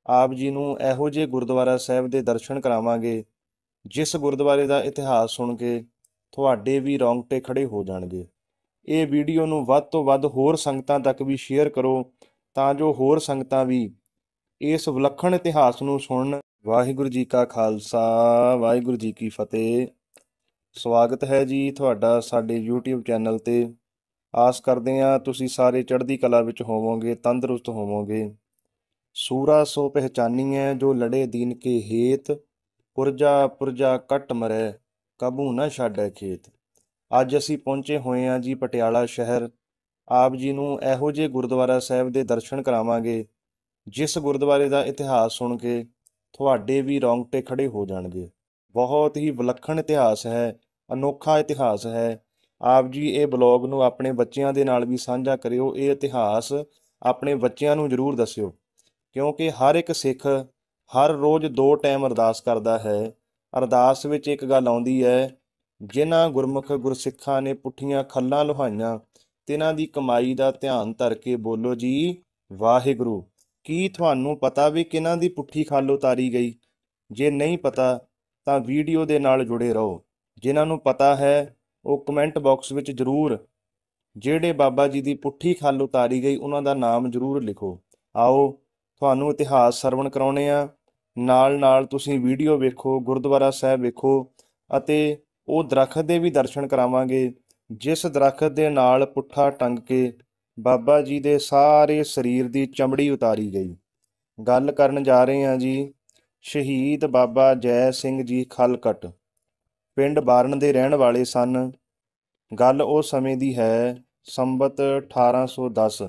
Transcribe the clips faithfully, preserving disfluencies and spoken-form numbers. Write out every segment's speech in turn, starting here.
ਆਪ ਜੀ ਨੂੰ ਇਹੋ ਜਿਹੇ ਗੁਰਦੁਆਰਾ ਸਾਹਿਬ ਦੇ ਦਰਸ਼ਨ ਕਰਾਵਾਂਗੇ ਜਿਸ ਗੁਰਦੁਆਰੇ ਦਾ ਇਤਿਹਾਸ ਸੁਣ ਕੇ ਤੁਹਾਡੇ ਵੀ ਰੌਂਗਟੇ ਖੜੇ ਹੋ ਜਾਣਗੇ। ਇਹ ਵੀਡੀਓ ਨੂੰ ਵੱਧ ਤੋਂ ਵੱਧ ਹੋਰ ਸੰਗਤਾਂ ਤੱਕ ਵੀ ਸ਼ੇਅਰ ਕਰੋ ਤਾਂ ਜੋ ਹੋਰ ਸੰਗਤਾਂ ਵੀ ਇਸ ਵਿਲੱਖਣ ਇਤਿਹਾਸ ਨੂੰ ਸੁਣਨ। ਵਾਹਿਗੁਰੂ ਜੀ ਕਾ ਖਾਲਸਾ, ਵਾਹਿਗੁਰੂ ਜੀ ਕੀ ਫਤਿਹ। ਸਵਾਗਤ ਹੈ ਜੀ ਤੁਹਾਡਾ ਸਾਡੇ ਯੂਟਿਊਬ ਚੈਨਲ 'ਤੇ। ਆਸ ਕਰਦੇ ਹਾਂ ਤੁਸੀਂ ਸਾਰੇ ਚੜ੍ਹਦੀ ਕਲਾ ਵਿੱਚ ਹੋਵੋਗੇ, ਤੰਦਰੁਸਤ ਹੋਵੋਗੇ। ਸੂਰਾ ਸੋ ਪਹਿਚਾਨੀਐ ਜੋ ਲੜੇ ਦੀਨ ਕੇ ਹੇਤ, ਪੁਰਜਾ ਪੁਰਜਾ ਕੱਟ ਮਰੈ ਕਬੂ ਨਾ ਛਾਡੈ ਖੇਤ। ਅੱਜ ਅਸੀਂ ਪਹੁੰਚੇ ਹੋਏ ਹਾਂ ਜੀ ਪਟਿਆਲਾ ਸ਼ਹਿਰ। ਆਪ ਜੀ ਨੂੰ ਇਹੋ ਜਿਹੇ ਗੁਰਦੁਆਰਾ ਸਾਹਿਬ ਦੇ ਦਰਸ਼ਨ ਕਰਾਵਾਂਗੇ ਜਿਸ ਗੁਰਦੁਆਰੇ ਦਾ ਇਤਿਹਾਸ ਸੁਣ ਕੇ ਤੁਹਾਡੇ ਵੀ ਰੌਂਗਟੇ ਖੜੇ ਹੋ ਜਾਣਗੇ। ਬਹੁਤ ਹੀ ਵਿਲੱਖਣ ਇਤਿਹਾਸ ਹੈ, ਅਨੋਖਾ ਇਤਿਹਾਸ ਹੈ। ਆਪ ਜੀ ਇਹ ਬਲੌਗ ਨੂੰ ਆਪਣੇ ਬੱਚਿਆਂ ਦੇ ਨਾਲ ਵੀ ਸਾਂਝਾ ਕਰਿਓ। ਇਹ ਇਤਿਹਾਸ ਆਪਣੇ ਬੱਚਿਆਂ ਨੂੰ ਜ਼ਰੂਰ ਦੱਸਿਓ, ਕਿਉਂਕਿ ਹਰ ਇੱਕ ਸਿੱਖ ਹਰ ਰੋਜ਼ ਦੋ ਟਾਈਮ ਅਰਦਾਸ ਕਰਦਾ ਹੈ। ਅਰਦਾਸ ਵਿੱਚ ਇੱਕ ਗੱਲ ਆਉਂਦੀ ਹੈ, ਜਿਨ੍ਹਾਂ ਗੁਰਮੁਖ ਗੁਰਸਿੱਖਾਂ ਨੇ ਪੁੱਠੀਆਂ ਖੱਲਾਂ ਲੁਹਾਈਆਂ ਤਿਨਾਂ ਦੀ ਕਮਾਈ ਦਾ ਧਿਆਨ ਧਰ ਕੇ ਬੋਲੋ ਜੀ ਵਾਹਿਗੁਰੂ। ਕੀ ਤੁਹਾਨੂੰ ਪਤਾ ਵੀ ਕਿਹਨਾਂ ਦੀ ਪੁੱਠੀ ਖੱਲ ਉਤਾਰੀ ਗਈ? ਜੇ ਨਹੀਂ ਪਤਾ ਤਾਂ ਵੀਡੀਓ ਦੇ ਨਾਲ ਜੁੜੇ ਰਹੋ। ਜਿਨ੍ਹਾਂ ਨੂੰ ਪਤਾ ਹੈ ਉਹ ਕਮੈਂਟ ਬਾਕਸ ਵਿੱਚ ਜ਼ਰੂਰ ਜਿਹੜੇ ਬਾਬਾ ਜੀ ਦੀ ਪੁੱਠੀ ਖੱਲ ਉਤਾਰੀ ਗਈ ਉਹਨਾਂ ਦਾ ਨਾਮ ਜ਼ਰੂਰ ਲਿਖੋ। ਆਓ ਤੁਹਾਨੂੰ ਇਤਿਹਾਸ ਸਰਵਣ ਕਰਾਉਂਦੇ ਹਾਂ, ਨਾਲ ਨਾਲ ਤੁਸੀਂ ਵੀਡੀਓ ਵੇਖੋ, ਗੁਰਦੁਆਰਾ ਸਾਹਿਬ ਵੇਖੋ ਅਤੇ ਉਹ ਦਰੱਖਤ ਦੇ ਵੀ ਦਰਸ਼ਨ ਕਰਾਵਾਂਗੇ ਜਿਸ ਦਰੱਖਤ ਦੇ ਨਾਲ ਪੁੱਠਾ ਟੰਗ ਕੇ ਬਾਬਾ ਜੀ ਦੇ ਸਾਰੇ ਸਰੀਰ ਦੀ ਚਮੜੀ ਉਤਾਰੀ ਗਈ। ਗੱਲ ਕਰਨ ਜਾ ਰਹੇ ਹਾਂ ਜੀ ਸ਼ਹੀਦ ਬਾਬਾ ਜੈ ਸਿੰਘ ਜੀ ਖਲਕਟ, ਪਿੰਡ ਬਾਰਨ ਦੇ ਰਹਿਣ ਵਾਲੇ ਸਨ। ਗੱਲ ਉਸ ਸਮੇਂ ਦੀ ਹੈ, ਸੰਬਤ ਅਠਾਰਾਂ ਸੌ ਦਸ।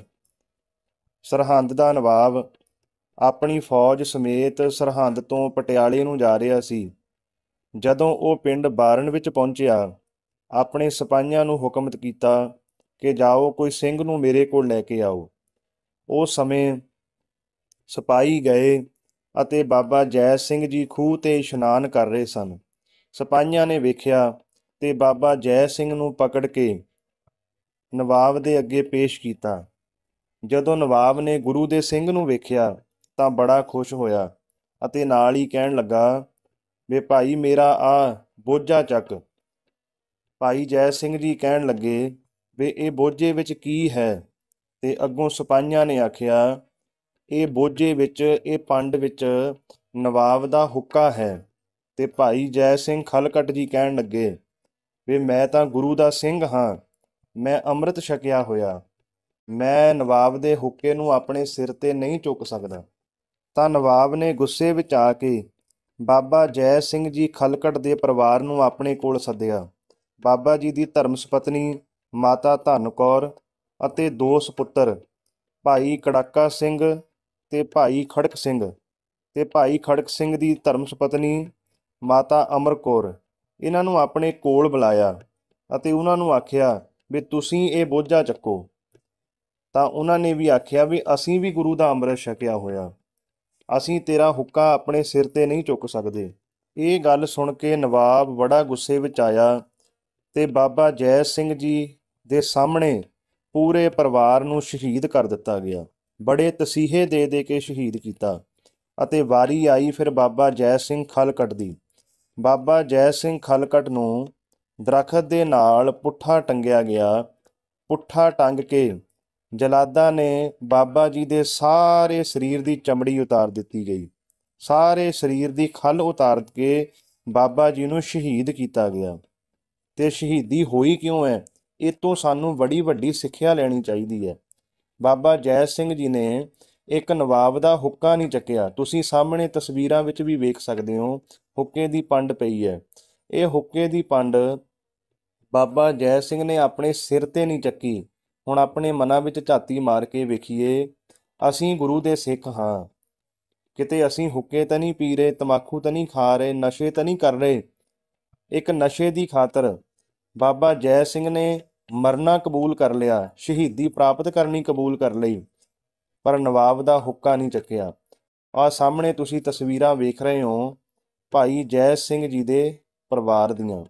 ਸਰਹੰਦ ਦਾ ਨਵਾਬ ਆਪਣੀ ਫੌਜ ਸਮੇਤ ਸਰਹੰਦ ਤੋਂ ਪਟਿਆਲੇ ਨੂੰ ਜਾ ਰਿਹਾ ਸੀ। ਜਦੋਂ ਉਹ ਪਿੰਡ ਬਾਰਨ ਵਿੱਚ ਪਹੁੰਚਿਆ, ਆਪਣੇ ਸਿਪਾਹੀਆਂ ਨੂੰ ਹੁਕਮ ਕੀਤਾ ਕਿ ਜਾਓ ਕੋਈ ਸਿੰਘ ਨੂੰ ਮੇਰੇ ਕੋਲ ਲੈ ਕੇ ਆਓ। ਉਸ ਸਮੇਂ ਸਿਪਾਹੀ ਗਏ ਅਤੇ ਬਾਬਾ ਜੈ ਸਿੰਘ ਜੀ ਖੂਹ 'ਤੇ ਇਸ਼ਨਾਨ ਕਰ ਰਹੇ ਸਨ। ਸਿਪਾਹੀਆਂ ਨੇ ਵੇਖਿਆ ਤੇ ਬਾਬਾ ਜੈ ਸਿੰਘ ਨੂੰ ਪਕੜ ਕੇ ਨਵਾਬ ਦੇ ਅੱਗੇ ਪੇਸ਼ ਕੀਤਾ। ਜਦੋਂ ਨਵਾਬ ਨੇ ਗੁਰੂ ਦੇ ਸਿੰਘ ਨੂੰ ਵੇਖਿਆ ਤਾਂ ਬੜਾ ਖੁਸ਼ ਹੋਇਆ ਅਤੇ ਨਾਲ ਹੀ ਕਹਿਣ ਲੱਗਾ ਵੀ ਭਾਈ ਮੇਰਾ ਆ ਬੋਝਾ ਚੱਕ। ਭਾਈ ਜੈ ਸਿੰਘ ਜੀ ਕਹਿਣ ਲੱਗੇ ਵੀ ਇਹ ਬੋਝੇ ਵਿੱਚ ਕੀ ਹੈ? ਤੇ ਅੱਗੋਂ ਸਿਪਾਹੀਆਂ ਨੇ ਆਖਿਆ ਇਹ ਬੋਝੇ ਵਿੱਚ, ਇਹ ਪੰਡ ਵਿੱਚ ਨਵਾਬ ਦਾ ਹੁੱਕਾ ਹੈ। ਤੇ ਭਾਈ ਜੈ ਸਿੰਘ ਖਲਕਟ ਜੀ ਕਹਿਣ ਲੱਗੇ ਵੀ ਮੈਂ ਤਾਂ ਗੁਰੂ ਦਾ ਸਿੰਘ ਹਾਂ, ਮੈਂ ਅੰਮ੍ਰਿਤ ਛਕਿਆ ਹੋਇਆ, ਮੈਂ ਨਵਾਬ ਦੇ ਹੁੱਕੇ ਨੂੰ ਆਪਣੇ ਸਿਰ 'ਤੇ ਨਹੀਂ ਚੁੱਕ ਸਕਦਾ। ਤਾਂ ਨਵਾਬ ਨੇ ਗੁੱਸੇ ਵਿੱਚ ਆ ਕੇ ਬਾਬਾ ਜੈ ਸਿੰਘ ਜੀ ਖਲਕਟ ਦੇ ਪਰਿਵਾਰ ਨੂੰ ਆਪਣੇ ਕੋਲ ਸੱਦਿਆ। ਬਾਬਾ ਜੀ ਦੀ ਧਰਮ ਸਪਤਨੀ ਮਾਤਾ ਧੰਨ ਕੌਰ ਅਤੇ ਦੋ ਸਪੁੱਤਰ ਭਾਈ ਕੜਾਕਾ ਸਿੰਘ ਤੇ ਭਾਈ ਖੜਕ ਸਿੰਘ ਤੇ ਭਾਈ ਖੜਕ ਸਿੰਘ ਦੀ ਧਰਮ ਸਪਤਨੀ ਮਾਤਾ ਅਮਰ ਕੌਰ, ਇਹਨਾਂ ਨੂੰ ਆਪਣੇ ਕੋਲ ਬੁਲਾਇਆ ਅਤੇ ਉਹਨਾਂ ਨੂੰ ਆਖਿਆ ਵੀ ਤੁਸੀਂ ਇਹ ਬੋਝਾ ਚੱਕੋ। ਤਾਂ ਉਹਨਾਂ ਨੇ ਵੀ ਆਖਿਆ ਵੀ ਅਸੀਂ ਵੀ ਗੁਰੂ ਦਾ ਅੰਮ੍ਰਿਤ ਛਕਿਆ ਹੋਇਆ, ਅਸੀਂ ਤੇਰਾ ਹੁੱਕਾ ਆਪਣੇ ਸਿਰ 'ਤੇ ਨਹੀਂ ਚੁੱਕ ਸਕਦੇ। ਇਹ ਗੱਲ ਸੁਣ ਕੇ ਨਵਾਬ ਬੜਾ ਗੁੱਸੇ ਵਿੱਚ ਆਇਆ ਤੇ ਬਾਬਾ ਜੈ ਸਿੰਘ ਜੀ ਦੇ ਸਾਹਮਣੇ ਪੂਰੇ ਪਰਿਵਾਰ ਨੂੰ ਸ਼ਹੀਦ ਕਰ ਦਿੱਤਾ ਗਿਆ। ਬੜੇ ਤਸੀਹੇ ਦੇ ਦੇ ਕੇ ਸ਼ਹੀਦ ਕੀਤਾ ਅਤੇ ਵਾਰੀ ਆਈ ਫਿਰ ਬਾਬਾ ਜੈ ਸਿੰਘ ਖਲਕਟ ਦੀ। ਬਾਬਾ ਜੈ ਸਿੰਘ ਖਲਕਟ ਨੂੰ ਦਰੱਖਤ ਦੇ ਨਾਲ ਪੁੱਠਾ ਟੰਗਿਆ ਗਿਆ। ਪੁੱਠਾ ਟੰਗ ਕੇ ਜਲਾਦਾਂ ਨੇ ਬਾਬਾ ਜੀ ਦੇ ਸਾਰੇ ਸਰੀਰ ਦੀ ਚਮੜੀ ਉਤਾਰ ਦਿੱਤੀ ਗਈ। ਸਾਰੇ ਸਰੀਰ ਦੀ ਖੱਲ ਉਤਾਰ ਕੇ ਬਾਬਾ ਜੀ ਨੂੰ ਸ਼ਹੀਦ ਕੀਤਾ ਗਿਆ। ਤੇ ਸ਼ਹੀਦੀ ਹੋਈ ਕਿਉਂ ਹੈ? ਇਹ ਤੋਂ ਸਾਨੂੰ ਬੜੀ ਵੱਡੀ ਸਿੱਖਿਆ ਲੈਣੀ ਚਾਹੀਦੀ ਹੈ। ਬਾਬਾ ਜੈ ਸਿੰਘ ਜੀ ਨੇ ਇੱਕ ਨਵਾਬ ਦਾ ਹੁੱਕਾ ਨਹੀਂ ਚੱਕਿਆ। ਤੁਸੀਂ ਸਾਹਮਣੇ ਤਸਵੀਰਾਂ ਵਿੱਚ ਵੀ ਵੇਖ ਸਕਦੇ ਹੋ, ਹੁੱਕੇ ਦੀ ਪੰਡ ਪਈ ਹੈ। ਇਹ ਹੁੱਕੇ ਦੀ ਪੰਡ ਬਾਬਾ ਜੈ ਸਿੰਘ ਨੇ ਆਪਣੇ ਸਿਰ 'ਤੇ ਨਹੀਂ ਚੱਕੀ। ਹੁਣ ਆਪਣੇ ਮਨਾਂ ਵਿੱਚ ਝਾਤੀ ਮਾਰ ਕੇ ਵੇਖੀਏ, ਅਸੀਂ ਗੁਰੂ ਦੇ ਸਿੱਖ ਹਾਂ, ਕਿਤੇ ਅਸੀਂ ਹੁੱਕੇ ਤਾਂ ਨਹੀਂ ਪੀ ਰਹੇ, ਤੰਬਾਕੂ ਤਾਂ ਨਹੀਂ ਖਾ ਰਹੇ, ਨਸ਼ੇ ਤਾਂ ਨਹੀਂ ਕਰ ਰਹੇ। ਇੱਕ ਨਸ਼ੇ ਦੀ ਖਾਤਰ ਬਾਬਾ ਜੈ ਸਿੰਘ ਨੇ ਮਰਨਾ ਕਬੂਲ ਕਰ ਲਿਆ, ਸ਼ਹੀਦੀ ਪ੍ਰਾਪਤ ਕਰਨੀ ਕਬੂਲ ਕਰ ਲਈ, ਪਰ ਨਵਾਬ ਦਾ ਹੁੱਕਾ ਨਹੀਂ ਚੱਕਿਆ। ਆਹ ਸਾਹਮਣੇ ਤੁਸੀਂ ਤਸਵੀਰਾਂ ਵੇਖ ਰਹੇ ਹੋ ਭਾਈ ਜੈ ਸਿੰਘ ਜੀ ਦੇ ਪਰਿਵਾਰ ਦੀਆਂ।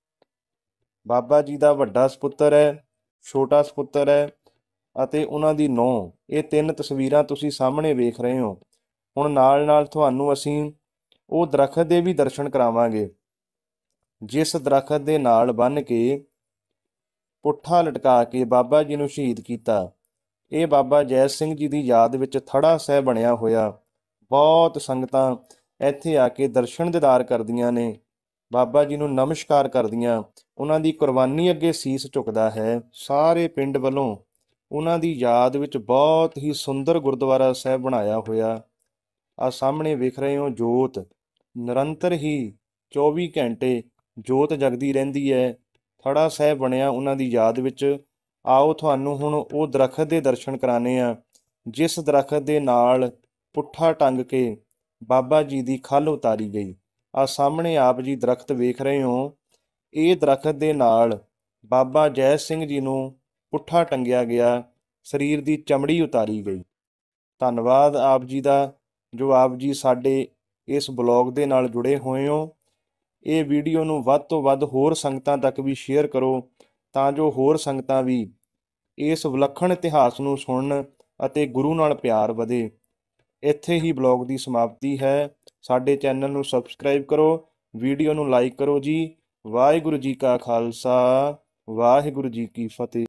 ਬਾਬਾ ਜੀ ਦਾ ਵੱਡਾ ਸਪੁੱਤਰ ਹੈ, ਛੋਟਾ ਸਪੁੱਤਰ ਹੈ ਅਤੇ ਉਹਨਾਂ ਦੀ ਨੂੰਹ। ਇਹ ਤਿੰਨ ਤਸਵੀਰਾਂ ਤੁਸੀਂ ਸਾਹਮਣੇ ਵੇਖ ਰਹੇ ਹੋ। ਹੁਣ ਨਾਲ ਨਾਲ ਤੁਹਾਨੂੰ ਅਸੀਂ ਉਹ ਦਰਖਤ ਦੇ ਵੀ ਦਰਸ਼ਨ ਕਰਾਵਾਂਗੇ ਜਿਸ ਦਰਖਤ ਦੇ ਨਾਲ ਬੰਨ੍ਹ ਕੇ ਪੁੱਠਾ ਲਟਕਾ ਕੇ ਬਾਬਾ ਜੀ ਨੂੰ ਸ਼ਹੀਦ ਕੀਤਾ। ਇਹ ਬਾਬਾ ਜੈ ਸਿੰਘ ਜੀ ਦੀ ਯਾਦ ਵਿੱਚ ਥੜਾ ਸਾਹਿਬ ਬਣਿਆ ਹੋਇਆ। ਬਹੁਤ ਸੰਗਤਾਂ ਇੱਥੇ ਆ ਕੇ ਦਰਸ਼ਨ ਦੀਦਾਰ ਕਰਦੀਆਂ ਨੇ, ਬਾਬਾ ਜੀ ਨੂੰ ਨਮਸਕਾਰ ਕਰਦੀਆਂ, ਉਹਨਾਂ ਦੀ ਕੁਰਬਾਨੀ ਅੱਗੇ ਸੀਸ ਝੁਕਦਾ ਹੈ। ਸਾਰੇ ਪਿੰਡ ਵੱਲੋਂ ਉਹਨਾਂ ਦੀ ਯਾਦ ਵਿੱਚ ਬਹੁਤ ਹੀ ਸੁੰਦਰ ਗੁਰਦੁਆਰਾ ਸਾਹਿਬ ਬਣਾਇਆ ਹੋਇਆ। ਆ ਸਾਹਮਣੇ ਵੇਖ ਰਹੇ ਹੋ ਜੋਤ ਨਿਰੰਤਰ ਹੀ ਚੌਵੀ ਘੰਟੇ ਜੋਤ ਜਗਦੀ ਰਹਿੰਦੀ ਹੈ। ਥੜਾ ਸਾਹਿਬ ਬਣਿਆ ਉਹਨਾਂ ਦੀ ਯਾਦ ਵਿੱਚ। ਆਓ ਤੁਹਾਨੂੰ ਹੁਣ ਉਹ ਦਰਖਤ ਦੇ ਦਰਸ਼ਨ ਕਰਾਣੇ ਆ ਜਿਸ ਦਰਖਤ ਦੇ ਨਾਲ ਪੁੱਠਾ ਟੰਗ ਕੇ ਬਾਬਾ ਜੀ ਦੀ ਖੱਲ ਉਤਾਰੀ ਗਈ। ਆ ਸਾਹਮਣੇ ਆਪ ਜੀ ਦਰਖਤ ਵੇਖ ਰਹੇ ਹੋ, ਇਹ ਦਰਖਤ ਦੇ ਨਾਲ ਬਾਬਾ ਜੈ ਸਿੰਘ ਜੀ ਨੂੰ ਪੁੱਠਾ ਟੰਗਿਆ ਗਿਆ, ਸਰੀਰ ਦੀ ਚਮੜੀ ਉਤਾਰੀ ਗਈ। ਧੰਨਵਾਦ ਆਪ ਜੀ ਦਾ ਜੋ ਆਪ ਜੀ ਸਾਡੇ ਇਸ ਬਲੌਗ ਦੇ ਨਾਲ ਜੁੜੇ ਹੋਏ ਹੋ। ਇਹ ਵੀਡੀਓ ਨੂੰ ਵੱਧ ਤੋਂ ਵੱਧ ਹੋਰ ਸੰਗਤਾਂ ਤੱਕ ਵੀ ਸ਼ੇਅਰ ਕਰੋ ਤਾਂ ਜੋ ਹੋਰ ਸੰਗਤਾਂ ਵੀ ਇਸ ਵਿਲੱਖਣ ਇਤਿਹਾਸ ਨੂੰ ਸੁਣਨ ਅਤੇ ਗੁਰੂ ਨਾਲ ਪਿਆਰ ਵਧੇ। ਇੱਥੇ ਹੀ ਬਲੌਗ ਦੀ ਸਮਾਪਤੀ ਹੈ। ਸਾਡੇ ਚੈਨਲ ਨੂੰ ਸਬਸਕ੍ਰਾਈਬ ਕਰੋ, ਵੀਡੀਓ ਨੂੰ ਲਾਈਕ ਕਰੋ ਜੀ। ਵਾਹਿਗੁਰੂ ਜੀ ਕਾ ਖਾਲਸਾ, ਵਾਹਿਗੁਰੂ ਜੀ ਕੀ ਫਤਿਹ।